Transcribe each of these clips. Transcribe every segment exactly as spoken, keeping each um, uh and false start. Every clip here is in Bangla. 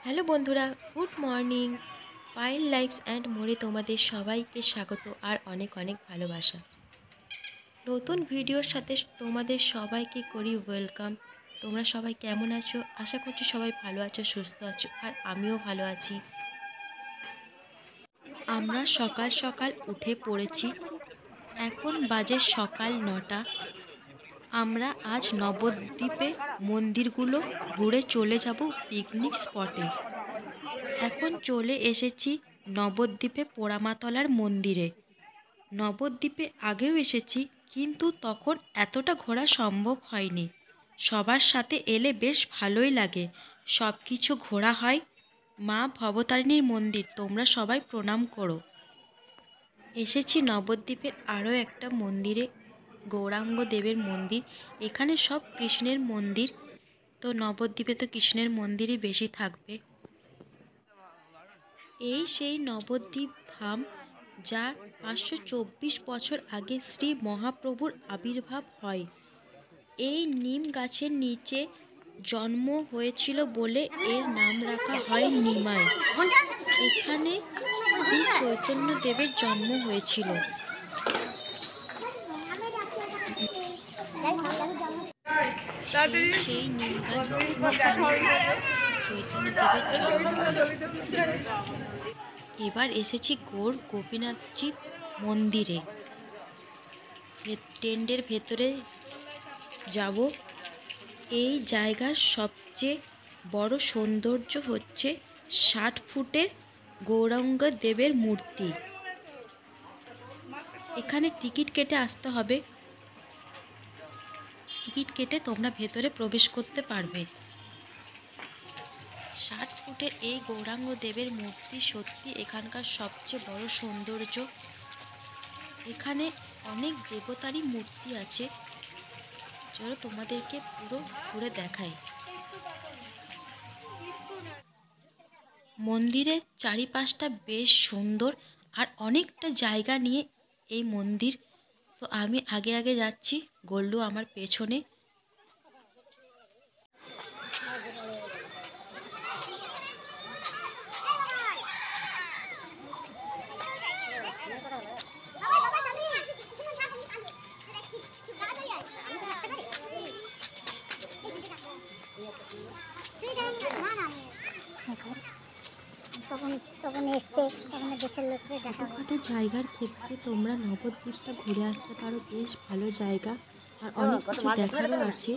হ্যালো বন্ধুরা, good morning. Pile lifes and more তোমাদের সবাইকে স্বাগত আর অনেক অনেক ভালোবাসা। নতুন ভিডিওর সাথে তোমাদের সবাইকে করি ওয়েলকাম। তোমরা সবাই কেমন আছো? আশা করছি সবাই ভালো আছো, সুস্থ আছো, আর আমিও ভালো আছি। আমরা সকাল সকাল উঠে পড়েছি। এখন বাজে সকাল নটা। আমরা আজ নবদ্বীপে মন্দিরগুলো ঘুরে চলে যাব পিকনিক স্পটে। এখন চলে এসেছি নবদ্বীপে পোড়ামাতলার মন্দিরে। নবদ্বীপে আগেও এসেছি, কিন্তু তখন এতটা ঘোরা সম্ভব হয়নি। সবার সাথে এলে বেশ ভালোই লাগে, সব কিছু ঘোরা হয়। মা ভবতারিণীর মন্দির, তোমরা সবাই প্রণাম করো। এসেছি নবদ্বীপের আরও একটা মন্দিরে, গৌরাঙ্গ দেবের মন্দির। এখানে সব কৃষ্ণের মন্দির, তো নবদ্বীপে তো কৃষ্ণের মন্দিরই বেশি থাকবে। এই সেই নবদ্বীপ ধাম, যা পাঁচশো চব্বিশ বছর আগে শ্রী মহাপ্রভুর আবির্ভাব হয়। এই নিম গাছের নিচে জন্ম হয়েছিল বলে এর নাম রাখা হয় নিমাই। এখানে শ্রী চৈতন্য দেবের জন্ম হয়েছিল। এই সেই নিম গাছ, চৈতন্য দেবের জন্ম হয়। এবার এসেছি গৌর গোপীনাথজি মন্দিরে। টেন্ডের ভেতরে যাব। এই জায়গার সবচেয়ে বড় সৌন্দর্য হচ্ছে ষাট ফুটের গৌরাঙ্গ দেবের মূর্তি। এখানে টিকিট কেটে আসতে হবে। টিকিট কেটে তোমরা ভেতরে প্রবেশ করতে পারবে। ষাট ফুটের এই গৌরাঙ্গ দেবের মূর্তি সত্যি এখানকার সবচেয়ে বড় সৌন্দর্য। এখানে অনেক দেবতারই মূর্তি আছে, চলো তোমাদেরকে পুরো ঘুরে দেখাই। মন্দিরের চারিপাশটা বেশ সুন্দর আর অনেকটা জায়গা নিয়ে এই মন্দির। তো আমি আগে আগে যাচ্ছি, গোল্লু আমার পেছনে। ছোটোখাটো জায়গার ক্ষেত্রে তোমরা নবদ্বীপটা ঘুরে আসতে পারো, বেশ ভালো জায়গা আর অনেক কিছু দেখারও আছে।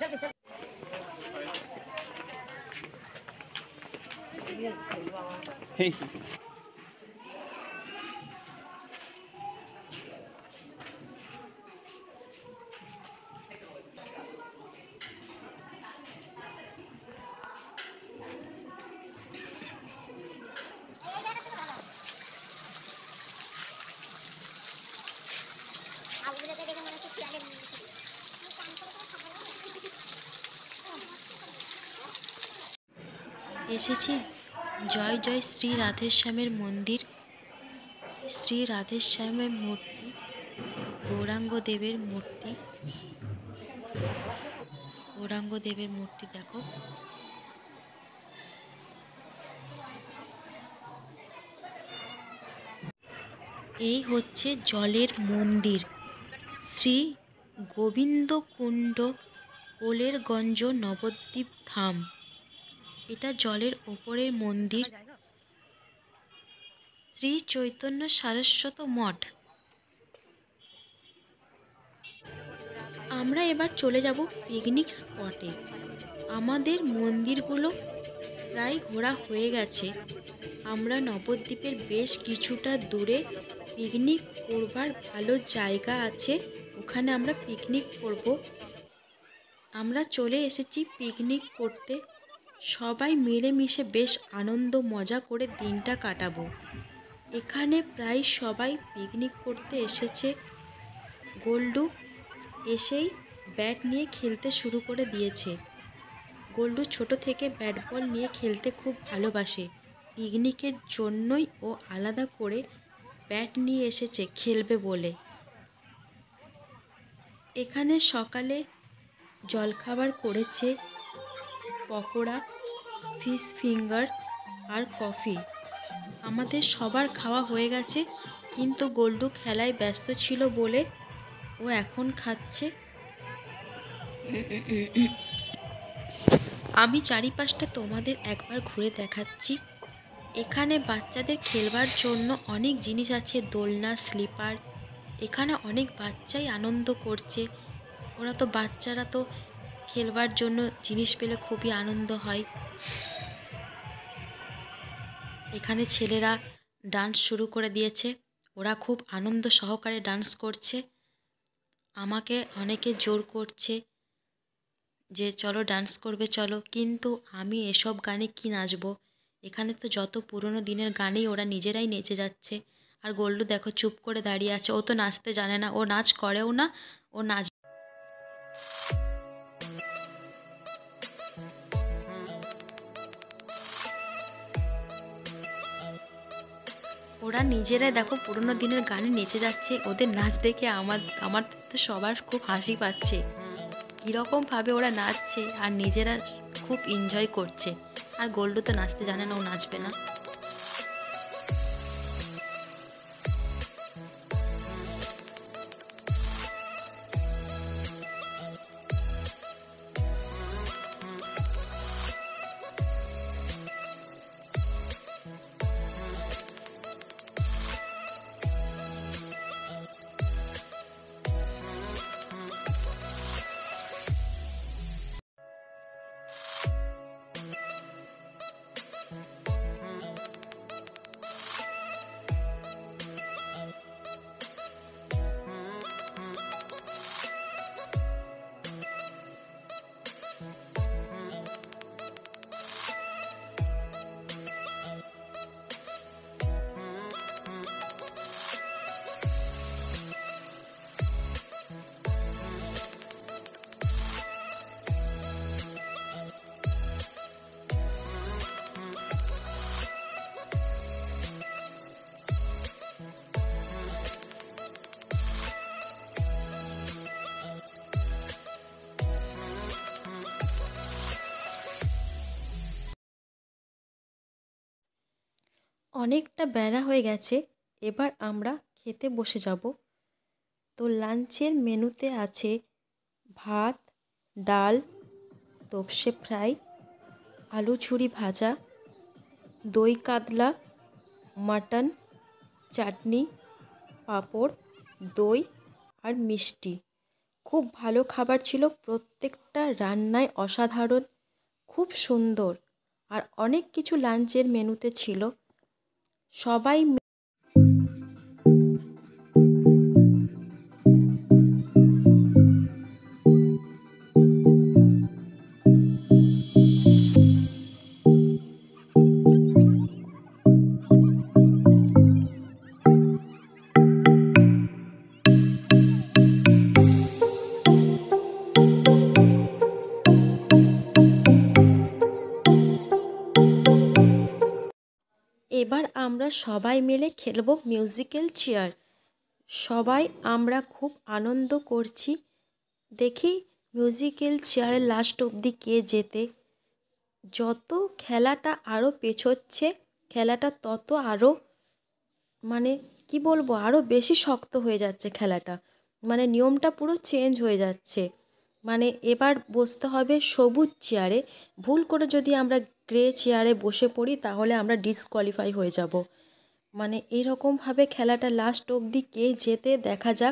এসেছি জয় জয় শ্রী রাধেশ্যামের মন্দির। শ্রী রাধেশ্যামের মূর্তি, গৌরাঙ্গ দেবের মূর্তি। গৌরাঙ্গ দেবের মূর্তি দেখো। এই হচ্ছে জলের মন্দির, শ্রী গোবিন্দকুণ্ড কোলেরগঞ্জ নবদ্বীপ ধাম। এটা জলের ওপরের মন্দির। শ্রী চৈতন্য সারস্বত মঠ। আমরা এবার চলে যাব পিকনিক স্পটে। আমাদের মন্দিরগুলো প্রায় ঘোরা হয়ে গেছে। আমরা নবদ্বীপের বেশ কিছুটা দূরে পিকনিক করবার ভালো জায়গা আছে, ওখানে আমরা পিকনিক করব। আমরা চলে এসেছি পিকনিক করতে। সবাই মিলেমিশে বেশ আনন্দ মজা করে দিনটা কাটাবো। এখানে প্রায় সবাই পিকনিক করতে এসেছে। গোল্ডু এসেই ব্যাট নিয়ে খেলতে শুরু করে দিয়েছে। গোল্ডু ছোট থেকে ব্যাট বল নিয়ে খেলতে খুব ভালোবাসে। পিকনিকের জন্যই ও আলাদা করে ব্যাট নিয়ে এসেছে খেলবে বলে। এখানে সকালে জলখাবার করেছে পকোড়া, ফিশ ফিঙ্গার আর কফি। আমাদের সবার খাওয়া হয়ে গেছে, কিন্তু গোল্ডু খেলায় ব্যস্ত ছিল বলে ও এখন খাচ্ছে। আমি চারিপাশটা তোমাদের একবার ঘুরে দেখাচ্ছি। এখানে বাচ্চাদের খেলবার জন্য অনেক জিনিস আছে, দোলনা, স্লিপার। এখানে অনেক বাচ্চাই আনন্দ করছে। ওরা তো বাচ্চারা তো খেলবার জন্য জিনিস পেলে খুবই আনন্দ হয়। এখানে ছেলেরা ডান্স শুরু করে দিয়েছে, ওরা খুব আনন্দ সহকারে ডান্স করছে। আমাকে অনেকে জোর করছে যে চলো ডান্স করবে চলো, কিন্তু আমি এসব গানে কি নাচবো। এখানে তো যত পুরনো দিনের গানেই ওরা নিজেরাই নেচে যাচ্ছে। আর গোল্ডু দেখো চুপ করে দাঁড়িয়ে আছে, ও তো নাচতে জানে না, ও নাচ করেও না, ও নাচ। ওরা নিজেরাই দেখো পুরনো দিনের গানে নেচে যাচ্ছে। ওদের নাচ দেখে আমার আমার তো সবার খুব হাসি পাচ্ছে, কীরকমভাবে ওরা নাচছে আর নিজেরা খুব এনজয় করছে। আর গোল্ডু তো নাচতে জানে না, ও নাচবে না। অনেকটা বেলা হয়ে গেছে, এবার আমরা খেতে বসে যাব। তো লাঞ্চের মেনুতে আছে ভাত, ডাল, তোপসে ফ্রাই, আলু ছুরি ভাজা, দই কাতলা, মাটন, চাটনি, পাঁপড়, দই আর মিষ্টি। খুব ভালো খাবার ছিল, প্রত্যেকটা রান্নায় অসাধারণ, খুব সুন্দর। আর অনেক কিছু লাঞ্চের মেনুতে ছিল। সবাই এবার আমরা সবাই মিলে খেলবো মিউজিক্যাল চেয়ার। সবাই আমরা খুব আনন্দ করছি। দেখি মিউজিক্যাল চেয়ারের লাস্ট অবধি কে জেতে। যত খেলাটা আরও পেছোচ্ছে, খেলাটা তত আরও মানে কি বলবো, আরও বেশি শক্ত হয়ে যাচ্ছে খেলাটা। মানে নিয়মটা পুরো চেঞ্জ হয়ে যাচ্ছে। মানে এবার বসতে হবে সবুজ চেয়ারে। ভুল করে যদি আমরা গ্রে চেয়ারে বসে পড়ি তাহলে আমরা ডিসকোয়ালিফাই হয়ে যাব। মানে এইরকমভাবে খেলাটা লাস্ট অবধি কে জেতে দেখা যাক।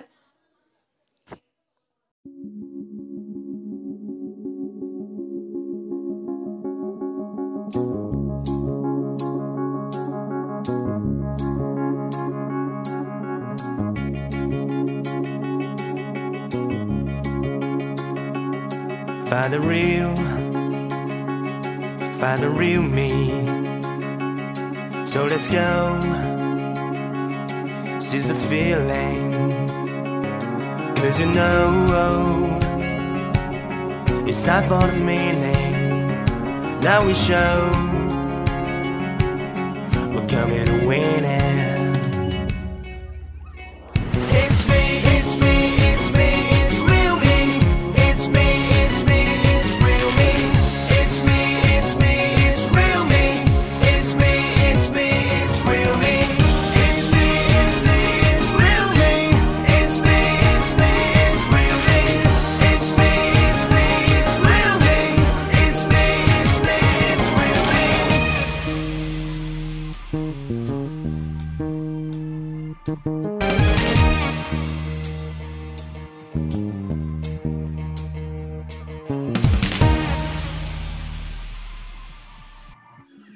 Find the real, find the real me. So let's go, seize the feeling. Cause you know, it's time for the meaning. Now we show, we're coming to win it. It's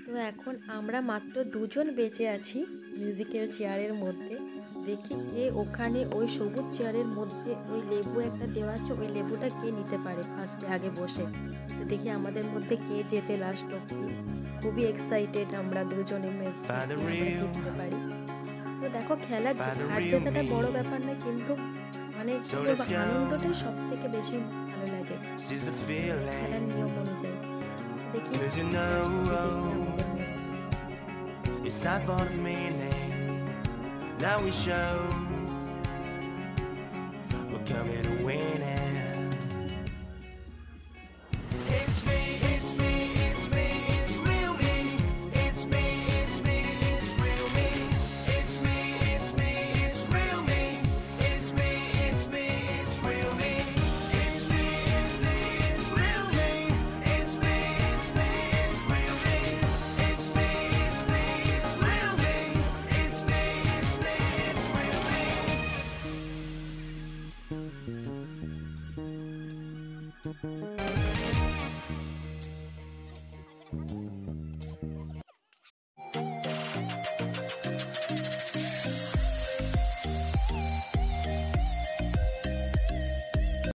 তো এখন আমরা মাত্র দুজন বেঁচে আছি মিউজিক্যাল চেয়ারের মধ্যে। দেখি কে ওখানে ওই সবুজ চেয়ারের মধ্যে ওই লেবু একটা দেওয়া আছে, ওই লেবুটা কে নিতে পারে ফার্স্টে আগে বসে। তো দেখি আমাদের মধ্যে কে জেতে লাস্ট অব্দি। খুবই এক্সাইটেড আমরা দুজনে মিলে জিততে পারি। তো দেখো খেলার হার জেতাটা বড় ব্যাপার না, কিন্তু মানে আনন্দটাই সব থেকে বেশি ভালো লাগে খেলার নিয়ম অনুযায়ী। দেখি It's time for the meaning. Now we show we're coming to win it. It's me, it's me, it's me, it's real me. It's me, it's me, it's real me. It's me, it's me, it's real me. It's me, it's me, it's real me. It's me, it's me, it's real me. It's me, it's me, it's real me. It's me, it's me, it's real me. It's me, it's me, it's real me.